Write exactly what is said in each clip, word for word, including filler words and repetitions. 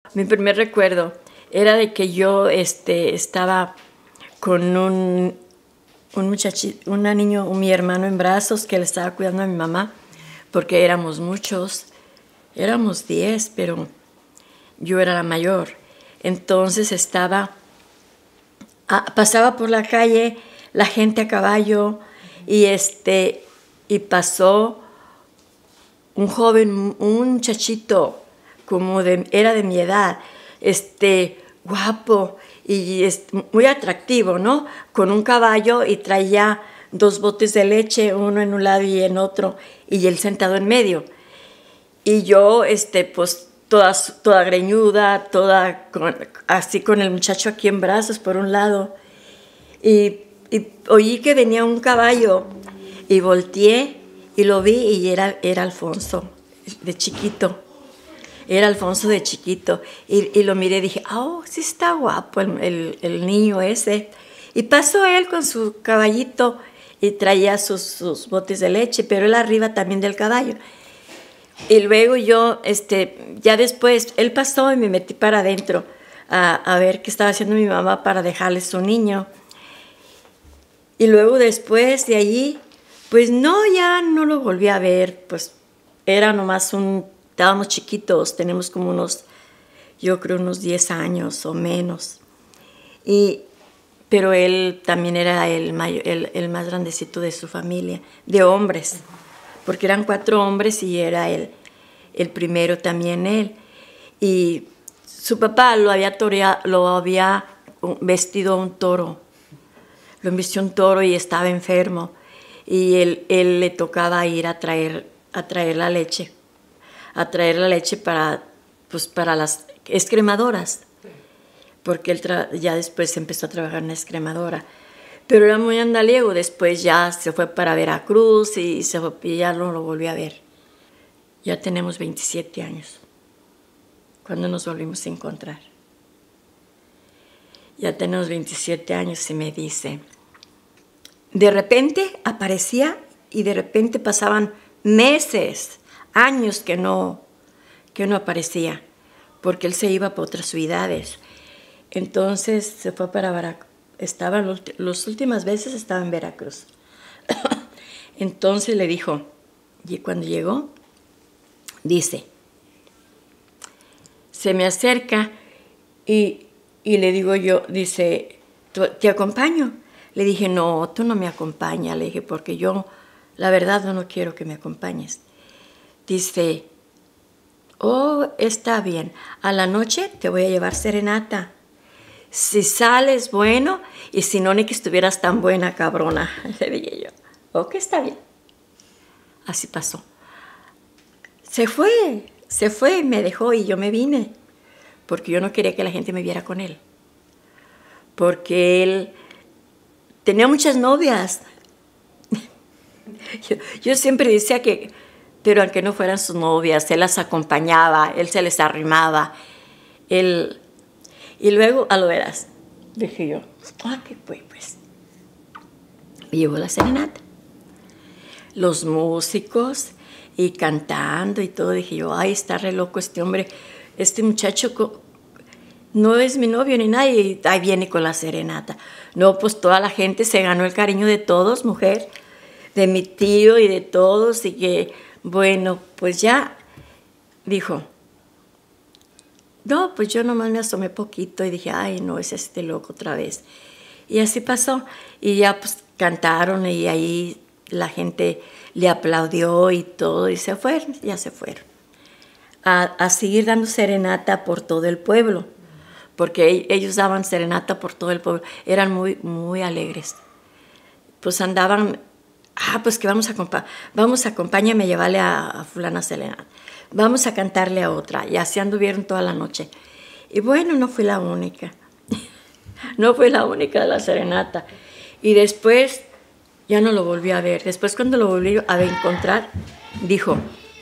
Mi primer recuerdo era de que yo este, estaba con un, un muchachito, un niño, un, mi hermano en brazos, que le estaba cuidando a mi mamá, porque éramos muchos, éramos diez, pero yo era la mayor. Entonces estaba, ah, pasaba por la calle la gente a caballo y, este, y pasó un joven, un muchachito, como de, era de mi edad, este, guapo y es, muy atractivo, ¿no? Con un caballo y traía dos botes de leche, uno en un lado y en otro, y él sentado en medio. Y yo, este, pues, toda, toda greñuda, toda con, así con el muchacho aquí en brazos por un lado. Y, y oí que venía un caballo y volteé y lo vi y era, era Alfonso, de chiquito. Era Alfonso de chiquito. Y, y lo miré y dije, oh, sí está guapo el, el, el niño ese. Y pasó él con su caballito y traía sus, sus botes de leche, pero él arriba también del caballo. Y luego yo, este, ya después, él pasó y me metí para adentro a, a ver qué estaba haciendo mi mamá para dejarle su niño. Y luego después de allí, pues no, ya no lo volví a ver, pues era nomás un, estábamos chiquitos, tenemos como unos, yo creo unos diez años o menos. Y, pero él también era el, mayor, el, el más grandecito de su familia, de hombres, porque eran cuatro hombres y era él, el primero también él. Y su papá lo había, torea, lo había vestido a un toro, lo vistió un toro y estaba enfermo. Y él, él le tocaba ir a traer, a traer la leche, a traer la leche para, pues, para las escremadoras, porque él ya después empezó a trabajar en la escremadora. Pero era muy andalego, después ya se fue para Veracruz y, se fue, y ya no lo volví a ver. Ya tenemos veintisiete años, cuando nos volvimos a encontrar. Ya tenemos veintisiete años y me dice, de repente aparecía y de repente pasaban meses, años que no, que no aparecía, porque él se iba para otras ciudades. Entonces se fue para Veracruz. Estaba, las últimas veces estaba en Veracruz. Entonces le dijo, y cuando llegó, dice, se me acerca y, y le digo yo, dice, ¿te acompaño? Le dije, no, tú no me acompañas. Le dije, porque yo, la verdad, no quiero que me acompañes. Dice, oh, está bien, a la noche te voy a llevar serenata. Si sales, bueno, y si no, ni que estuvieras tan buena, cabrona. Le dije yo, ok, está bien. Así pasó. Se fue, se fue, me dejó y yo me vine, porque yo no quería que la gente me viera con él. Porque él tenía muchas novias. Yo, yo siempre decía que, pero aunque no fueran sus novias, él las acompañaba, él se les arrimaba. Él, y luego, a lo verás, dije yo, ah, ¿qué fue? Pues, me llevó la serenata. Los músicos y cantando y todo, dije yo, ay, está re loco este hombre, este muchacho no es mi novio ni nadie, y ahí viene con la serenata. No, pues toda la gente se ganó el cariño de todos, mujer, de mi tío y de todos, y que, bueno, pues ya, dijo, no, pues yo nomás me asomé poquito y dije, ay, no, es este loco otra vez. Y así pasó, y ya pues cantaron y ahí la gente le aplaudió y todo, y se fueron, ya se fueron. A, a seguir dando serenata por todo el pueblo, porque ellos daban serenata por todo el pueblo, eran muy, muy alegres. Pues andaban, ah, pues que vamos a, vamos a acompáñame a llevarle a, a fulana serenata, vamos a cantarle a otra, y así anduvieron toda la noche. Y bueno, no fui la única, no fui la única de la serenata. Y después ya no lo volví a ver. Después cuando lo volví a encontrar, dijo,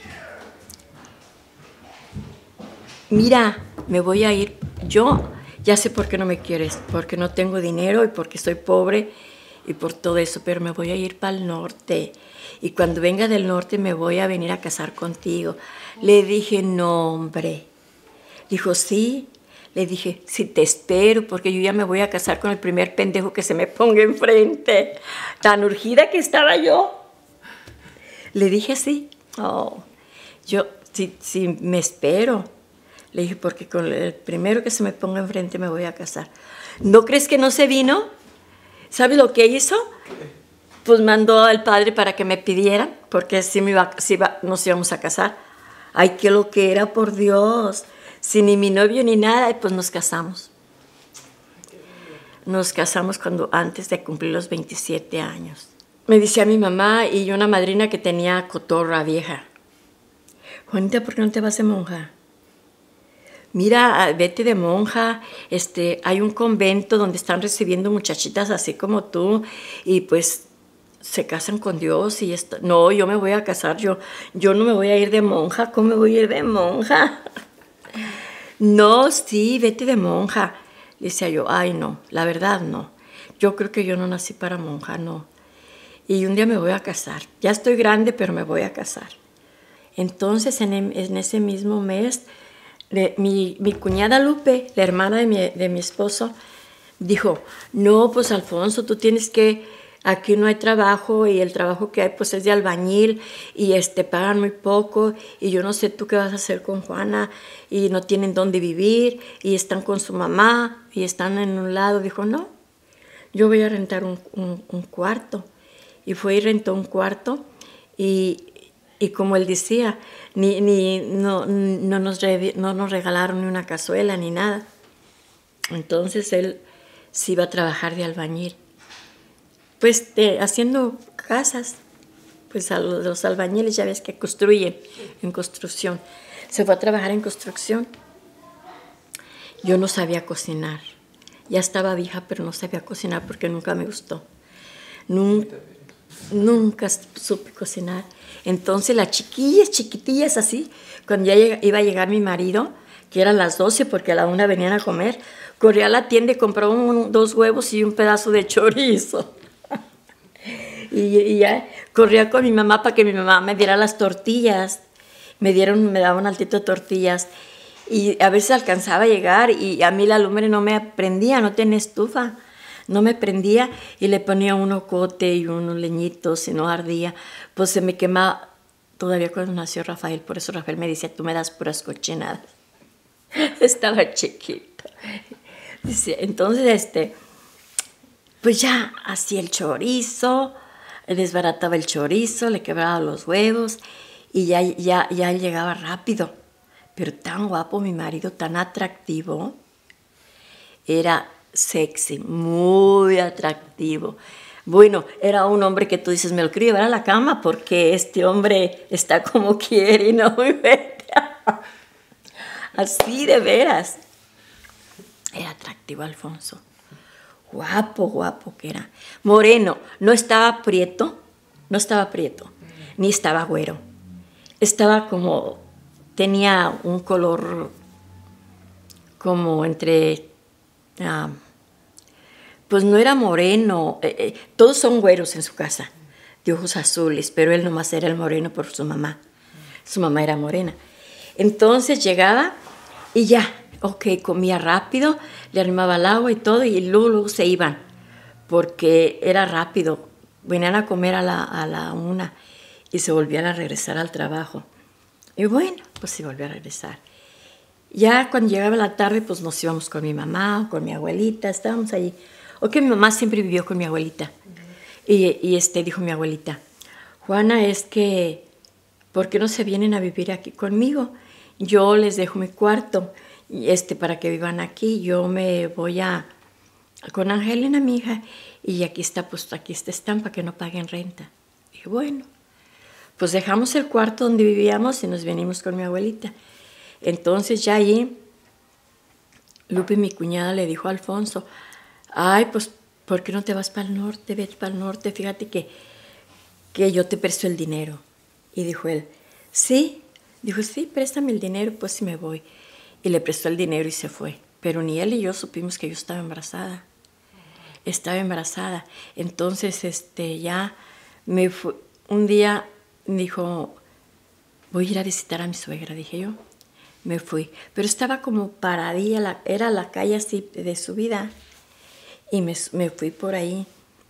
mira, me voy a ir, yo ya sé por qué no me quieres, porque no tengo dinero y porque soy pobre y por todo eso, pero me voy a ir para el norte y cuando venga del norte me voy a venir a casar contigo. Le dije, no, hombre, Dijo, sí. Le dije, sí, te espero, porque yo ya me voy a casar con el primer pendejo que se me ponga enfrente. Tan urgida que estaba yo. Le dije, sí. Oh, yo, sí, sí, me espero. Le dije, porque con el primero que se me ponga enfrente me voy a casar. ¿No crees que no se vino? ¿Sabes lo que hizo? Pues mandó al padre para que me pidieran, porque si, me iba, si iba, nos íbamos a casar. Ay, qué lo que era, por Dios. Sin ni mi novio ni nada, y pues nos casamos. Nos casamos cuando, antes de cumplir los veintisiete años. Me decía mi mamá y una madrina que tenía cotorra vieja. Juanita, ¿por qué no te vas de monja? Mira, vete de monja, este, hay un convento donde están recibiendo muchachitas así como tú, y pues se casan con Dios y esto. No, yo me voy a casar, yo, yo no me voy a ir de monja. ¿Cómo me voy a ir de monja? No, sí, vete de monja. Le decía yo, ay no, la verdad no. Yo creo que yo no nací para monja, no. Y un día me voy a casar. Ya estoy grande, pero me voy a casar. Entonces, en, en ese mismo mes, le, mi, mi cuñada Lupe, la hermana de mi, de mi esposo, dijo, no, pues Alfonso, tú tienes que, aquí no hay trabajo y el trabajo que hay pues es de albañil y este, pagan muy poco y yo no sé tú qué vas a hacer con Juana y no tienen dónde vivir y están con su mamá y están en un lado. Dijo, no, yo voy a rentar un, un, un cuarto. Y fue y rentó un cuarto y, y como él decía, ni, ni, no, no, nos re, no nos regalaron ni una cazuela ni nada. Entonces él se iba a trabajar de albañil. Pues de, haciendo casas, pues a los, los albañiles ya ves que construyen en construcción. Se fue a trabajar en construcción. Yo no sabía cocinar. Ya estaba vieja, pero no sabía cocinar porque nunca me gustó. Nunca. Nunca supe cocinar. Entonces las chiquillas, chiquitillas así, cuando ya iba a llegar mi marido, que eran las doce porque a la una venían a comer, corría a la tienda y compraba un, dos huevos y un pedazo de chorizo. y, y ya corría con mi mamá para que mi mamá me diera las tortillas. Me dieron, me daban altito de tortillas. Y a veces alcanzaba a llegar y a mí la lumbre no me prendía, no tenía estufa. No me prendía y le ponía un ocote y unos leñitos y no ardía. Pues se me quemaba todavía cuando nació Rafael. Por eso Rafael me decía, tú me das puras cochinadas. Estaba chiquito. Entonces, este, pues ya hacía el chorizo, desbarataba el chorizo, le quebraba los huevos y ya, ya, ya él llegaba rápido. Pero tan guapo mi marido, tan atractivo. Era sexy, muy atractivo. Bueno, era un hombre que tú dices, me lo quiero llevar a la cama porque este hombre está como quiere y no muy vete. Así de veras. Era atractivo Alfonso. Guapo, guapo que era. Moreno, no estaba prieto, no estaba prieto, ni estaba güero. Estaba como, tenía un color como entre... Uh, pues no era moreno, eh, eh, todos son güeros en su casa, de ojos azules, pero él nomás era el moreno por su mamá. Su mamá era morena. Entonces llegaba y ya, ok, comía rápido, le armaba el agua y todo, y luego, luego se iban, porque era rápido. Venían a comer a la, a la una y se volvían a regresar al trabajo. Y bueno, pues se volvió a regresar. Ya cuando llegaba la tarde, pues nos íbamos con mi mamá o con mi abuelita, estábamos allí. O que mi mamá siempre vivió con mi abuelita. Uh-huh. Y, y este, dijo mi abuelita, Juana, es que, ¿por qué no se vienen a vivir aquí conmigo? Yo les dejo mi cuarto este, para que vivan aquí. Yo me voy a, con Angelina, mi hija, y aquí está, pues aquí está estampa, que no paguen renta. Y dije, bueno, pues dejamos el cuarto donde vivíamos y nos venimos con mi abuelita. Entonces ya allí, Lupe, mi cuñada, le dijo a Alfonso, ay, pues, ¿por qué no te vas para el norte? Vete para el norte, fíjate que, que yo te presto el dinero. Y dijo él, ¿sí? Dijo, sí, préstame el dinero, pues sí me voy. Y le prestó el dinero y se fue. Pero ni él y yo supimos que yo estaba embarazada. Estaba embarazada. Entonces, este, ya me fue, un día me dijo, voy a ir a visitar a mi suegra, dije yo. me fui. Pero estaba como paradilla, la, era la calle así de subida. Y me, me fui por ahí.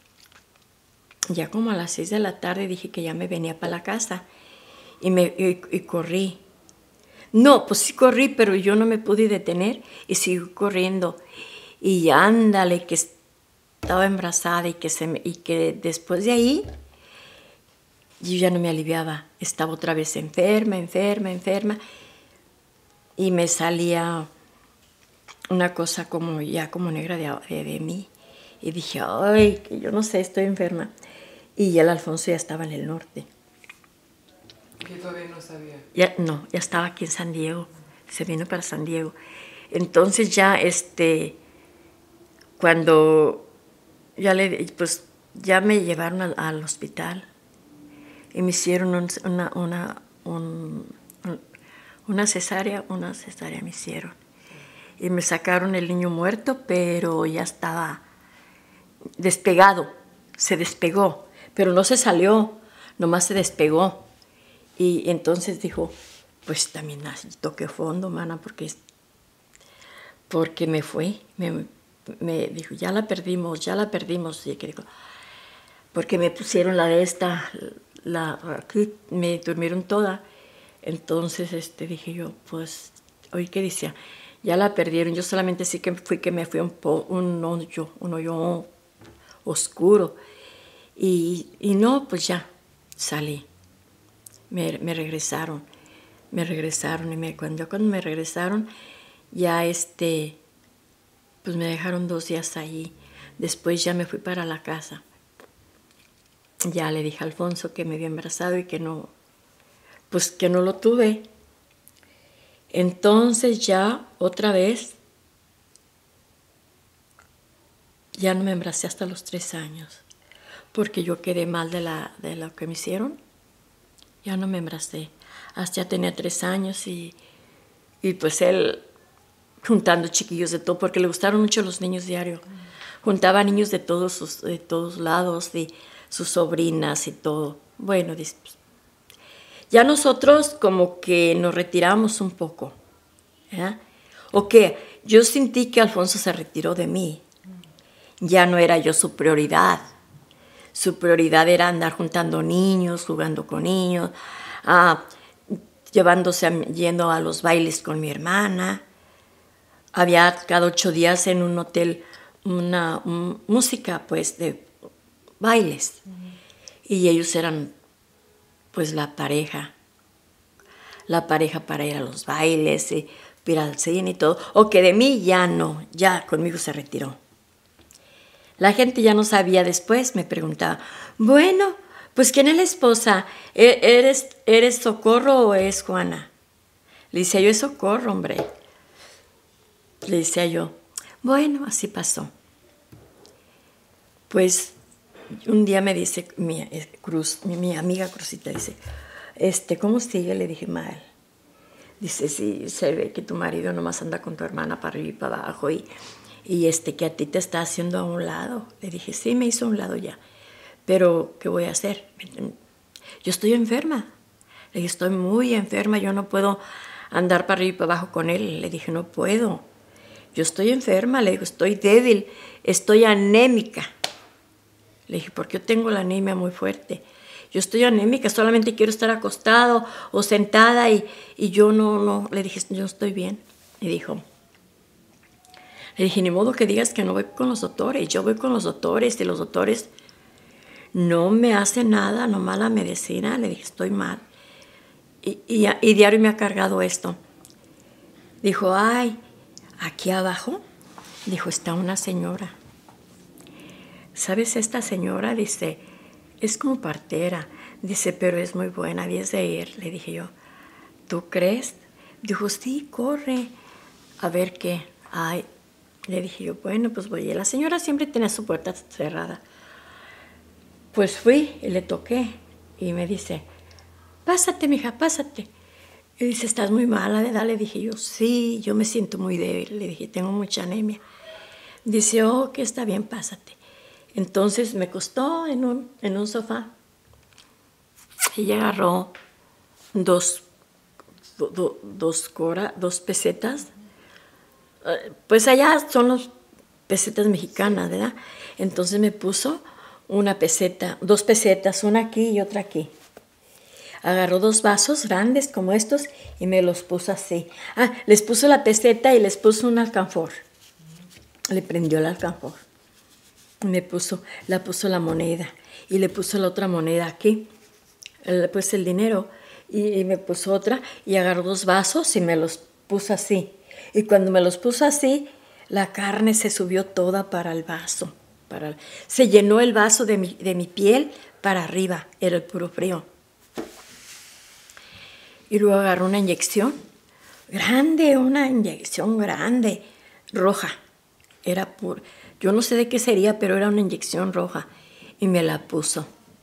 Ya como a las seis de la tarde dije que ya me venía para la casa. Y, me, y, y corrí. No, pues sí corrí, pero yo no me pude detener y sigo corriendo. Y ándale, que estaba embarazada y que, se me, y que después de ahí yo ya no me aliviaba. Estaba otra vez enferma, enferma, enferma. Y me salía una cosa como ya como negra de, de, de mí. Y dije, ay, que yo no sé, estoy enferma. Y ya el Alfonso ya estaba en el norte. ¿Y todavía no sabía? Ya, no, ya estaba aquí en San Diego. Se vino para San Diego. Entonces ya, este, cuando ya le, pues ya me llevaron al, al hospital y me hicieron un, una, una, un, una cesárea, una cesárea me hicieron. Y me sacaron el niño muerto, pero ya estaba despegado, se despegó, pero no se salió, nomás se despegó. Y entonces dijo, pues también toqué fondo, mana, porque, porque me fue, me, me dijo, ya la perdimos, ya la perdimos. Y que dijo, porque me pusieron la de esta, la, aquí me durmieron toda. Entonces este, dije yo, pues, oí que decía, ya la perdieron. Yo solamente sí que fui que me fui un, po, un hoyo, un hoyo oscuro. Y, y no, pues ya salí. Me, me regresaron, me regresaron. Y me, cuando, cuando me regresaron, ya este, pues me dejaron dos días allí. Después ya me fui para la casa. Ya le dije a Alfonso que me había embarazado y que no, pues que no lo tuve. Entonces ya otra vez, ya no me embaracé hasta los tres años, porque yo quedé mal de, la, de lo que me hicieron. Ya no me embaracé. Hasta ya tenía tres años y, y pues él juntando chiquillos de todo, porque le gustaron mucho los niños diario. Juntaba niños de todos, sus, de todos lados, de sus sobrinas y todo. Bueno, ya nosotros como que nos retiramos un poco. ¿Eh? O que yo sentí que Alfonso se retiró de mí. Ya no era yo su prioridad. Su prioridad era andar juntando niños, jugando con niños, ah, llevándose, yendo a los bailes con mi hermana. Había cada ocho días en un hotel una um, música, pues, de bailes. Uh-huh. Y ellos eran, pues, la pareja. La pareja para ir a los bailes, y ir al cine y todo. O que de mí ya no, ya conmigo se retiró. La gente ya no sabía después, me preguntaba, bueno, pues ¿quién es la esposa? ¿Eres, eres Socorro o es Juana? Le decía yo, es Socorro, hombre. Le decía yo, bueno, así pasó. Pues un día me dice mi, Cruz, mi, mi amiga Cruzita, dice, este, ¿cómo sigue? Le dije, mal. Dice, sí, se ve que tu marido nomás anda con tu hermana para arriba y para abajo y... y este, que a ti te está haciendo a un lado. Le dije, sí, me hizo a un lado ya. Pero, ¿qué voy a hacer? Yo estoy enferma. Le dije, estoy muy enferma, yo no puedo andar para arriba y para abajo con él. Le dije, no puedo. Yo estoy enferma, le digo, estoy débil, estoy anémica. Le dije, porque yo tengo la anemia muy fuerte. Yo estoy anémica, solamente quiero estar acostado o sentada y, y yo no, no. Le dije, yo estoy bien. Y dijo, le dije, ni modo que digas que no voy con los doctores. Yo voy con los doctores y los doctores no me hacen nada, nomás la medicina. Le dije, estoy mal. Y, y, y diario me ha cargado esto. Dijo, ay, aquí abajo, dijo, está una señora. ¿Sabes esta señora? Dice, es como partera. Dice, pero es muy buena, diez de ir. Le dije yo, ¿tú crees? Dijo, sí, corre. A ver qué. Ay, le dije yo, bueno, pues voy. Y la señora siempre tenía su puerta cerrada. Pues fui y le toqué. Y me dice, pásate, mija, pásate. Y dice, ¿estás muy mala de edad? Le dije yo, sí, yo me siento muy débil. Le dije, tengo mucha anemia. Dice, oh, que está bien, pásate. Entonces me acostó en un, en un sofá. Ella agarró dos do, do, dos, cora, dos pesetas. Pues allá son los pesetas mexicanas, ¿verdad? Entonces me puso una peseta, dos pesetas, una aquí y otra aquí. Agarró dos vasos grandes como estos y me los puso así. Ah, les puso la peseta y les puso un alcanfor. Le prendió el alcanfor. Me puso, la puso la moneda y le puso la otra moneda aquí. Le puse el dinero y, y me puso otra y agarró dos vasos y me los puso así. Y cuando me los puso así, la carne se subió toda para el vaso. Para el, se llenó el vaso de mi, de mi piel para arriba, era el puro frío. Y luego agarró una inyección grande, una inyección grande, roja. Era pura. Yo no sé de qué sería, pero era una inyección roja. Y me la puso.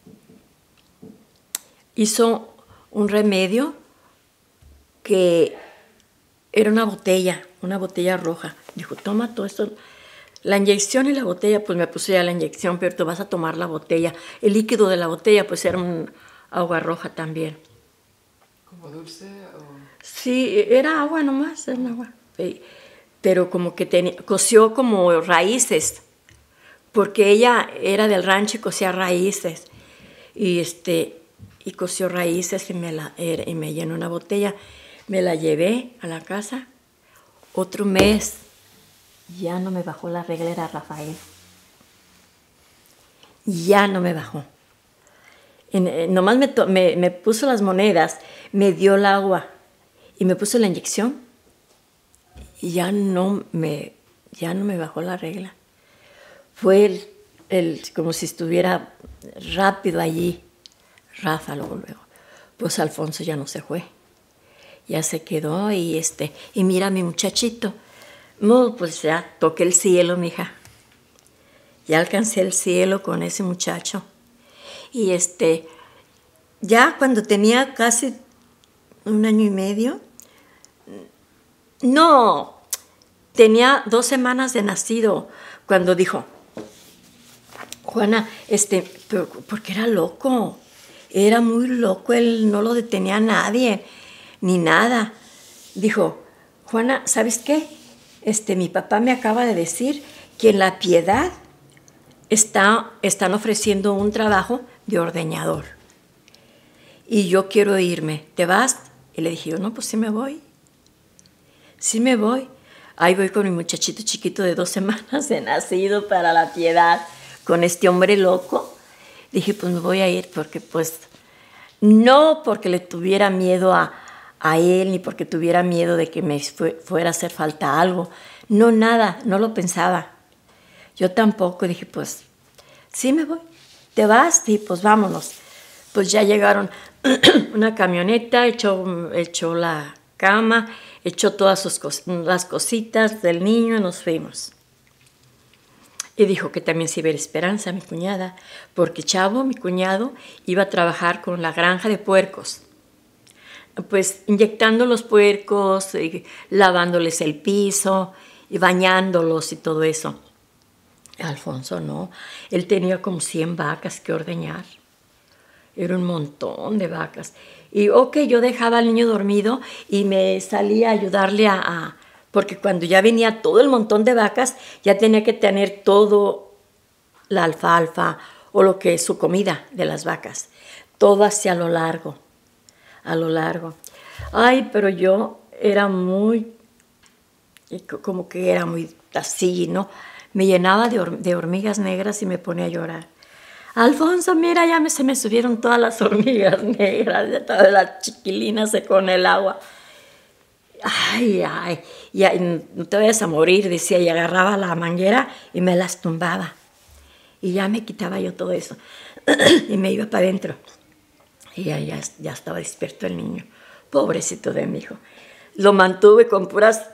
Hizo un remedio que era una botella, una botella roja. Dijo, toma todo esto. La inyección y la botella, pues me puse ya la inyección, pero tú vas a tomar la botella. El líquido de la botella, pues era un agua roja también. ¿Como dulce o...? Sí, era agua nomás, era agua. Pero como que tenía, coció como raíces, porque ella era del rancho y cosía raíces. Y, este, y coció raíces y me, la, y me llenó una botella. Me la llevé a la casa. Otro mes, ya no me bajó la regla, era Rafael. Ya no me bajó. En, nomás me, me, me puso las monedas, me dio el agua y me puso la inyección y ya no me, ya no me bajó la regla. Fue el, el, como si estuviera rápido allí. Rafa luego, luego. Pues Alfonso ya no se fue. Ya se quedó y, este, y mira a mi muchachito. No, pues ya toqué el cielo, mija. Ya alcancé el cielo con ese muchacho. Y este, ya cuando tenía casi un año y medio, no, tenía dos semanas de nacido, cuando dijo, Juana, este, pero, porque era loco, era muy loco, él no lo detenía a nadie, ni nada. Dijo, Juana, ¿sabes qué? Este, mi papá me acaba de decir que en La Piedad está, están ofreciendo un trabajo de ordeñador. Y yo quiero irme, ¿te vas? Y le dije, yo, no, pues sí me voy. Sí me voy. Ahí voy con mi muchachito chiquito de dos semanas de nacido para La Piedad, con este hombre loco. Dije, pues me voy a ir porque, pues, no porque le tuviera miedo a, a él, ni porque tuviera miedo de que me fue, fuera a hacer falta algo. No, nada, no lo pensaba. Yo tampoco. Dije, pues, sí me voy. ¿Te vas? Y pues vámonos. Pues ya llegaron una camioneta, echó, echó la cama, echó todas sus cos las cositas del niño y nos fuimos. Y dijo que también se iba a ir Esperanza, mi cuñada, porque Chavo, mi cuñado, iba a trabajar con la granja de puercos. Pues inyectando los puercos, y lavándoles el piso, y bañándolos y todo eso. Alfonso no, él tenía como cien vacas que ordeñar. Era un montón de vacas. Y ok, yo dejaba al niño dormido y me salía a ayudarle a, a... Porque cuando ya venía todo el montón de vacas, ya tenía que tener todo la alfalfa o lo que es su comida de las vacas. Todo hacia lo largo, a lo largo. Ay, pero yo era muy... Como que era muy así, ¿no? Me llenaba de, hor de hormigas negras y me ponía a llorar. Alfonso, mira, ya me, se me subieron todas las hormigas negras, todas las chiquilinas con el agua. Ay, ay, ya, no te vayas a morir, decía, y agarraba la manguera y me las tumbaba. Y ya me quitaba yo todo eso. Y me iba para adentro. Y ya, ya, ya estaba despierto el niño. Pobrecito de mi hijo. Lo mantuve con puras...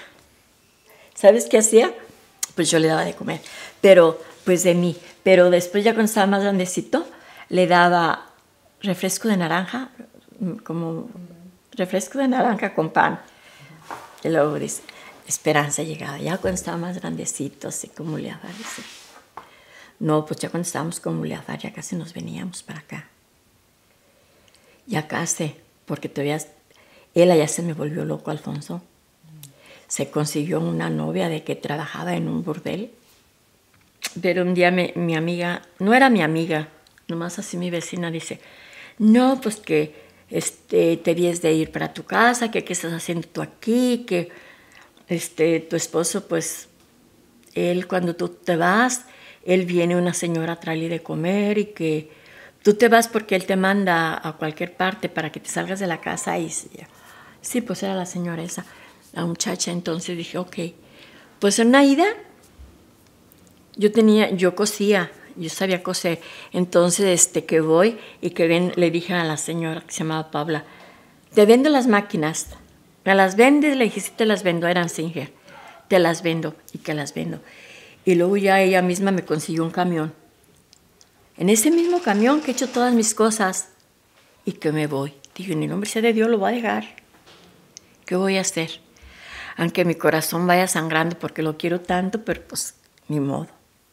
¿Sabes qué hacía? Pues yo le daba de comer, pero pues de mí. Pero después ya cuando estaba más grandecito, le daba refresco de naranja, como refresco de naranja con pan. Y luego dice, Esperanza llegaba, ya cuando estaba más grandecito, así como Muliafar, dice. No, pues ya cuando estábamos con Muliafar, ya casi nos veníamos para acá. Ya casi, porque todavía Él allá se me volvió loco, Alfonso. Se consiguió una novia de que trabajaba en un burdel. Pero un día me, mi amiga, no era mi amiga, nomás así mi vecina dice, no, pues que este, te debes de ir para tu casa, que qué estás haciendo tú aquí, que este, tu esposo, pues, él cuando tú te vas, él viene una señora a traerle de comer y que tú te vas porque él te manda a cualquier parte para que te salgas de la casa. Y sí, pues era la señora esa, la muchacha. Entonces dije, ok, pues en una ida yo tenía, yo cosía, yo sabía coser. Entonces este, que voy y que ven, le dije a la señora que se llamaba Paula, te vendo las máquinas, me las vendes, le dije, sí te las vendo, eran Singer, te las vendo y que las vendo. Y luego ya ella misma me consiguió un camión. En ese mismo camión que he hecho todas mis cosas y que me voy. Dije, en el nombre sea de Dios lo voy a dejar. ¿Qué voy a hacer? Aunque mi corazón vaya sangrando porque lo quiero tanto, pero pues ni modo.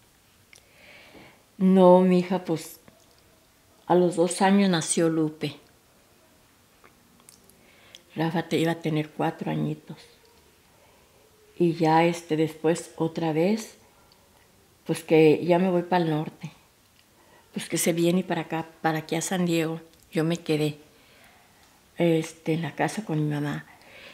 No, mi hija, pues a los dos años nació Lupe. Rafa te iba a tener cuatro añitos. Y ya este, después otra vez, pues que ya me voy para el norte. Pues que se viene para acá, para aquí a San Diego. Yo me quedé este, en la casa con mi mamá.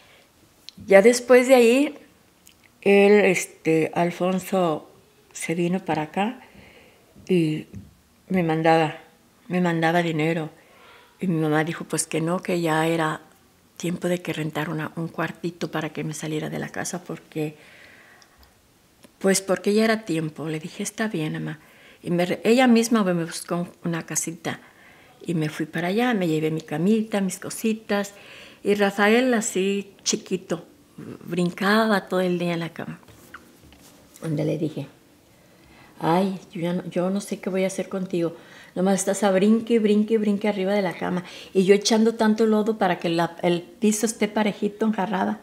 Ya después de ahí, él, este, Alfonso, se vino para acá y me mandaba, me mandaba dinero. Y mi mamá dijo pues que no, que ya era tiempo de que rentara una, un cuartito para que me saliera de la casa porque, pues porque ya era tiempo. Le dije, está bien, mamá. Y me, ella misma me buscó una casita y me fui para allá, me llevé mi camita, mis cositas. Y Rafael así chiquito, brincaba todo el día en la cama. Donde le dije, ay, yo, ya no, yo no sé qué voy a hacer contigo. Nomás estás a brinque, brinque, brinque arriba de la cama. Y yo echando tanto lodo para que la, el piso esté parejito, enjarrada.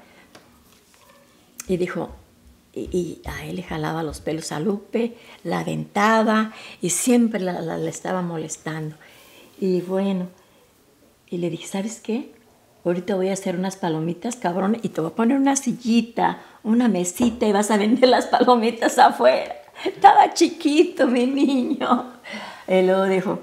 Y dijo, y, y a él le jalaba los pelos a Lupe, la aventaba y siempre la, la, la estaba molestando. Y bueno, y le dije, ¿sabes qué? Ahorita voy a hacer unas palomitas, cabrón, y te voy a poner una sillita, una mesita y vas a vender las palomitas afuera. Estaba chiquito mi niño. Y luego dijo,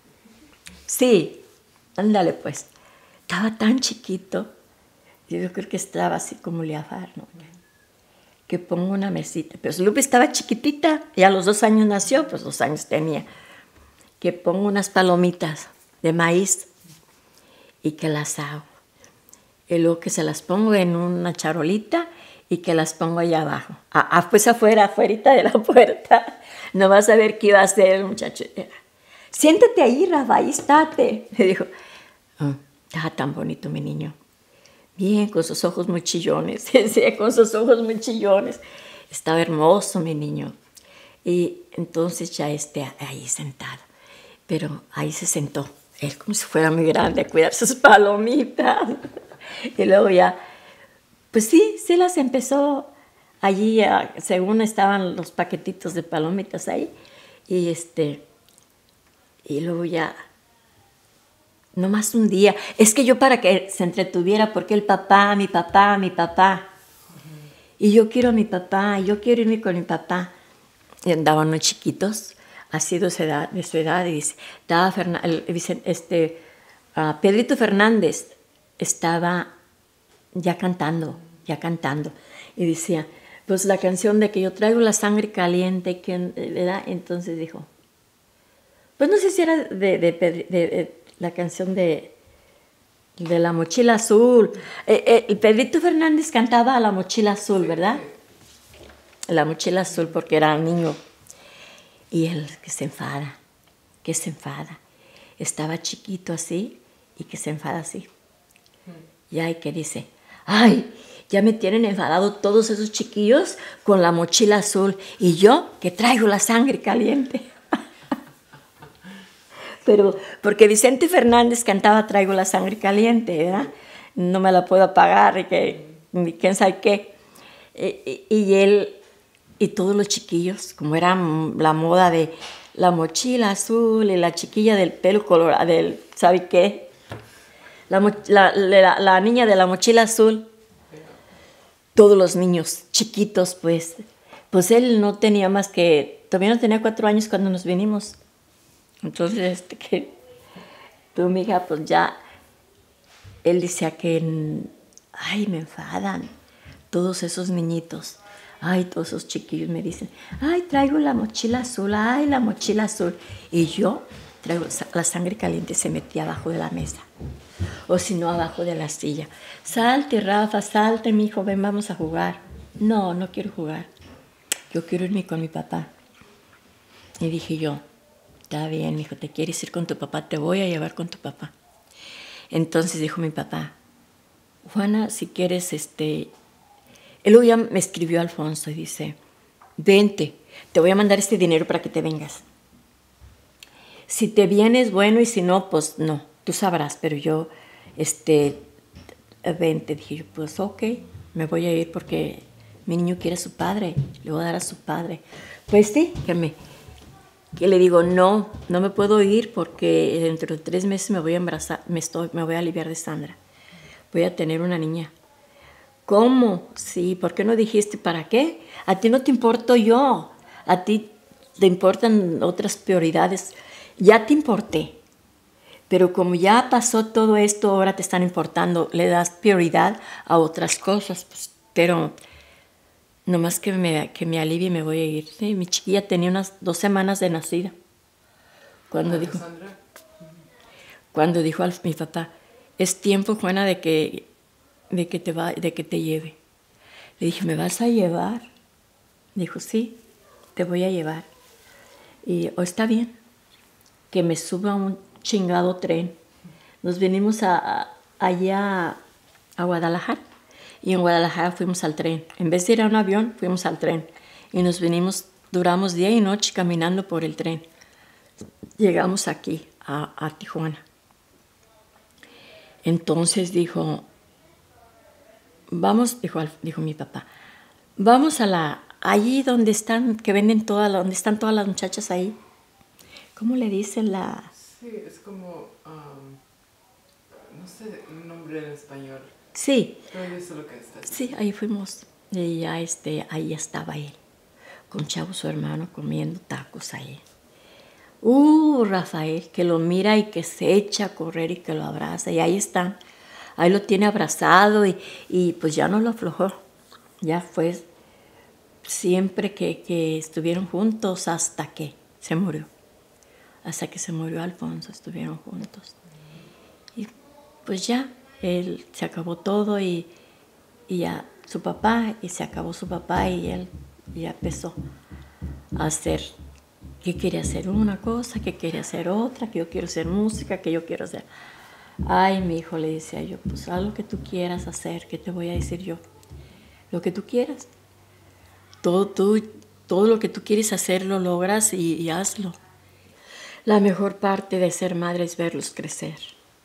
sí, ándale pues. Estaba tan chiquito, yo creo que estaba así como Leafar, ¿no? Que pongo una mesita. Pero Lupe estaba chiquitita y a los dos años nació, pues dos años tenía. Que pongo unas palomitas de maíz y que las hago. Y luego que se las pongo en una charolita y que las pongo allá abajo. Ah, ah, pues afuera, afuera de la puerta. No vas a ver qué iba a hacer el muchacho. Siéntate ahí, Rafa, ahí estate. Le dijo, oh, estaba tan bonito mi niño. Bien, con sus ojos muy chillones. Sí, con sus ojos muy chillones. Estaba hermoso mi niño. Y entonces ya esté ahí sentado. Pero ahí se sentó. Él como si fuera muy grande a cuidar sus palomitas. Y luego ya, pues sí, sí las empezó allí, según estaban los paquetitos de palomitas ahí. Y este, y luego ya, nomás un día, es que yo para que se entretuviera, porque el papá, mi papá, mi papá. Y yo quiero a mi papá, yo quiero irme con mi papá. Y andaban los chiquitos, así de su edad, de su edad y dice, estaba Fern el, este, uh, Pedrito Fernández estaba ya cantando, ya cantando. Y decía, pues la canción de que yo traigo la sangre caliente, que, ¿verdad? Entonces dijo, pues no sé si era de, de, de, de la canción de, de La Mochila Azul. Eh, eh, el Pedrito Fernández cantaba La Mochila Azul, ¿verdad? La Mochila Azul, porque era un niño. Y él que se enfada, que se enfada. Estaba chiquito así y que se enfada así. Y ahí que dice, ay, ya me tienen enfadado todos esos chiquillos con la mochila azul. Y yo que traigo la sangre caliente. Pero porque Vicente Fernández cantaba Traigo la sangre caliente, ¿verdad? No me la puedo apagar y que, quién sabe qué. Y, y, y él... Y todos los chiquillos, como era la moda de la mochila azul y la chiquilla del pelo colorado, del ¿sabe qué? La, la, la, la niña de la mochila azul. Todos los niños chiquitos, pues. Pues él no tenía más que... Todavía no tenía cuatro años cuando nos vinimos. Entonces, este, que... Tú, mija, pues ya... Él decía que... Ay, me enfadan. Todos esos niñitos. Ay, todos esos chiquillos me dicen, ay, traigo la mochila azul, ay, la mochila azul. Y yo traigo la sangre caliente, se metía abajo de la mesa. O si no, abajo de la silla. Salte, Rafa, salte, mi hijo, ven, vamos a jugar. No, no quiero jugar. Yo quiero irme con mi papá. Y dije yo, está bien, mi hijo, te quieres ir con tu papá, te voy a llevar con tu papá. Entonces dijo mi papá, Juana, si quieres, este... Él luego ya me escribió Alfonso y dice, vente, te voy a mandar este dinero para que te vengas. Si te vienes, bueno, y si no, pues no, tú sabrás, pero yo, este, vente. Dije yo, pues ok, me voy a ir porque mi niño quiere a su padre, le voy a dar a su padre. Pues sí, que me, que le digo, no, no me puedo ir porque dentro de tres meses me voy a embarazar, me, estoy, me voy a aliviar de Sandra, voy a tener una niña. ¿Cómo? Sí, ¿por qué no dijiste para qué? A ti no te importo yo, a ti te importan otras prioridades. Ya te importé, pero como ya pasó todo esto, ahora te están importando, le das prioridad a otras cosas, pues, pero nomás que me, que me alivie me voy a ir. Sí, mi chiquilla tenía unas dos semanas de nacida. Cuando dijo, cuando dijo a mi papá, es tiempo, Juana, de que... de que te va, de que te lleve. Le dije, ¿me vas a llevar? Dijo, sí, te voy a llevar. Y, oh, está bien, que me suba a un chingado tren. Nos vinimos a, a, allá a Guadalajara, y en Guadalajara fuimos al tren. En vez de ir a un avión, fuimos al tren. Y nos vinimos, duramos día y noche caminando por el tren. Llegamos aquí, a, a Tijuana. Entonces dijo... Vamos, dijo, dijo mi papá, vamos a la, allí donde están, que venden todas, donde están todas las muchachas ahí. ¿Cómo le dicen la...? Sí, es como, um, no sé el nombre en español. Sí. Pero yo sé lo que está. Sí, ahí fuimos. Y ya, este, ahí estaba él, con Chavo, su hermano, comiendo tacos ahí. Uh, Rafael, que lo mira y que se echa a correr y que lo abraza. Y ahí están. Ahí lo tiene abrazado y, y pues ya no lo aflojó. Ya fue siempre que, que estuvieron juntos hasta que se murió. Hasta que se murió Alfonso, estuvieron juntos. Y pues ya, él se acabó todo y, y ya su papá, y se acabó su papá y él ya empezó a hacer, que quería hacer una cosa, que quería hacer otra, que yo quiero hacer música, que yo quiero hacer... Ay, mi hijo, le decía yo, pues haz lo que tú quieras hacer, ¿qué te voy a decir yo? Lo que tú quieras. Todo, tú, todo lo que tú quieres hacer lo logras y, y hazlo. La mejor parte de ser madre es verlos crecer.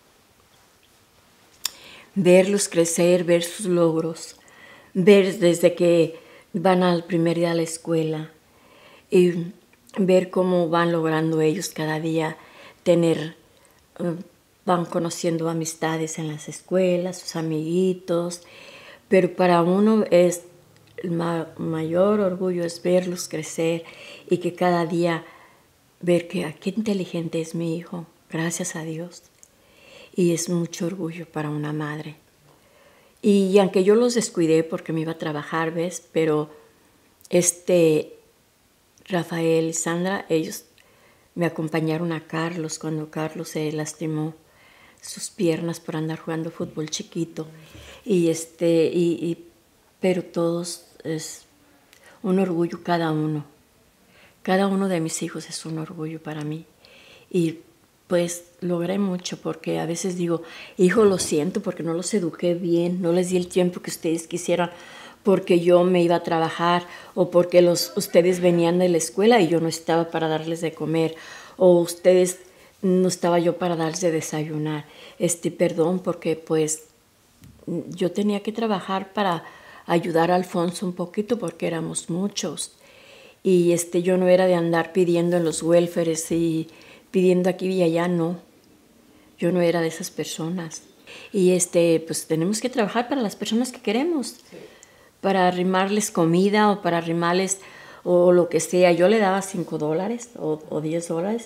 Verlos crecer, ver sus logros, ver desde que van al primer día a la escuela y ver cómo van logrando ellos cada día tener... Uh, van conociendo amistades en las escuelas, sus amiguitos, pero para uno es el ma mayor orgullo es verlos crecer y que cada día ver que ah, qué inteligente es mi hijo, gracias a Dios. Y es mucho orgullo para una madre. Y, y aunque yo los descuidé porque me iba a trabajar, ¿ves? Pero este Rafael y Sandra, ellos me acompañaron a Carlos cuando Carlos se lastimó sus piernas por andar jugando fútbol chiquito. Y este, y, y, pero todos es un orgullo cada uno. Cada uno de mis hijos es un orgullo para mí. Y pues logré mucho porque a veces digo, hijo, lo siento porque no los eduqué bien, no les di el tiempo que ustedes quisieran porque yo me iba a trabajar o porque los, ustedes venían de la escuela y yo no estaba para darles de comer o ustedes... no estaba yo para darles de desayunar. Este, perdón, porque pues yo tenía que trabajar para ayudar a Alfonso un poquito porque éramos muchos. Y este, yo no era de andar pidiendo en los welfares y pidiendo aquí y allá, no. Yo no era de esas personas. Y este, pues tenemos que trabajar para las personas que queremos, sí. Para arrimarles comida o para arrimarles o lo que sea. Yo le daba cinco dólares o, o diez dólares.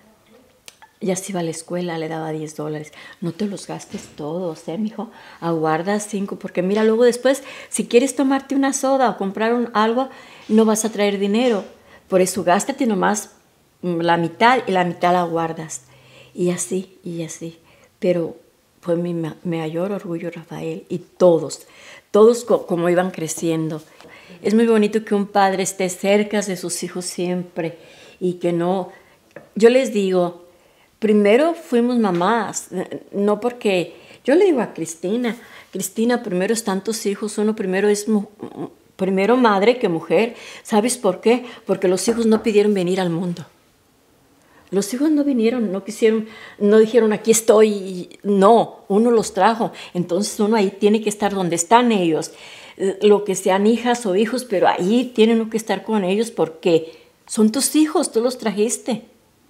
Ya se iba a la escuela, le daba diez dólares. No te los gastes todos, ¿eh, mijo? Aguarda cinco, porque mira, luego después, si quieres tomarte una soda o comprar un, algo, no vas a traer dinero. Por eso gástate nomás la mitad y la mitad la guardas. Y así, y así. Pero fue mi mayor orgullo, Rafael, y todos, todos co como iban creciendo. Es muy bonito que un padre esté cerca de sus hijos siempre y que no... Yo les digo, primero fuimos mamás, no porque... Yo le digo a Cristina, Cristina, primero están tus hijos, uno primero es primero madre que mujer. ¿Sabes por qué? Porque los hijos no pidieron venir al mundo. Los hijos no vinieron, no quisieron, no dijeron aquí estoy, no, uno los trajo. Entonces uno ahí tiene que estar donde están ellos, lo que sean hijas o hijos, pero ahí tienen que estar con ellos porque son tus hijos, tú los trajiste.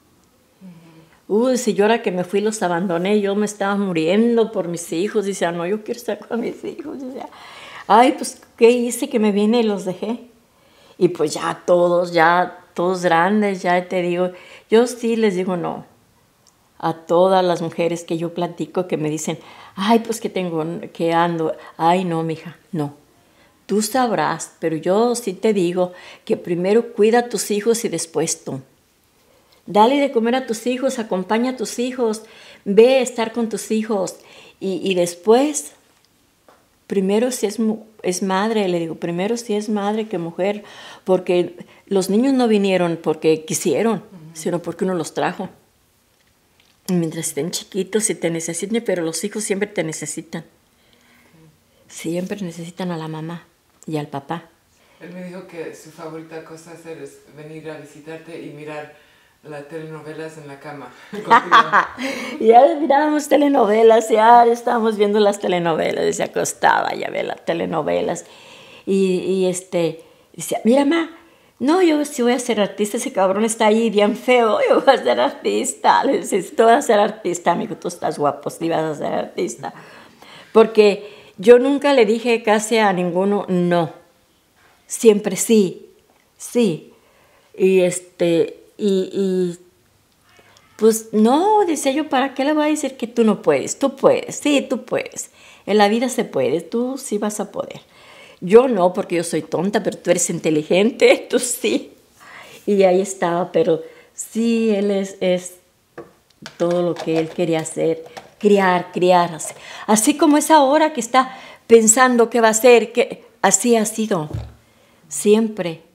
Uy, si yo ahora que me fui los abandoné, yo me estaba muriendo por mis hijos. Dice, no, yo quiero estar con mis hijos. Dice, ay, pues, ¿qué hice? Que me vine y los dejé. Y pues ya todos, ya todos grandes, ya te digo, yo sí les digo no. A todas las mujeres que yo platico que me dicen, ay, pues que tengo, que ando. Ay, no, mija, no. Tú sabrás, pero yo sí te digo que primero cuida a tus hijos y después tú. Dale de comer a tus hijos, acompaña a tus hijos, ve a estar con tus hijos. Y, y después, primero si es, es madre, le digo, primero si es madre que mujer, porque los niños no vinieron porque quisieron, uh-huh. sino porque uno los trajo. Y mientras estén chiquitos, si te necesiten, pero los hijos siempre te necesitan. Uh-huh. Siempre necesitan a la mamá y al papá. Él me dijo que su favorita cosa hacer es venir a visitarte y mirar las telenovelas en la cama. Ya mirábamos telenovelas, ya estábamos viendo las telenovelas, y se acostaba ya ve las telenovelas. Y, y este, decía, mira, ma, no, yo sí voy a ser artista, ese cabrón está ahí bien feo, yo voy a ser artista. Le decía, tú vas a ser artista, amigo, tú estás guapo, sí vas a ser artista. Porque yo nunca le dije casi a ninguno no, siempre sí, sí. Y este... Y, y pues no, decía yo, ¿para qué le voy a decir que tú no puedes? Tú puedes, sí, tú puedes. En la vida se puede, tú sí vas a poder. Yo no, porque yo soy tonta, pero tú eres inteligente, tú sí. Y ahí estaba, pero sí, él es, es todo lo que él quería hacer, criar, criar. Así, así como es ahora que está pensando qué va a hacer, que así ha sido, siempre.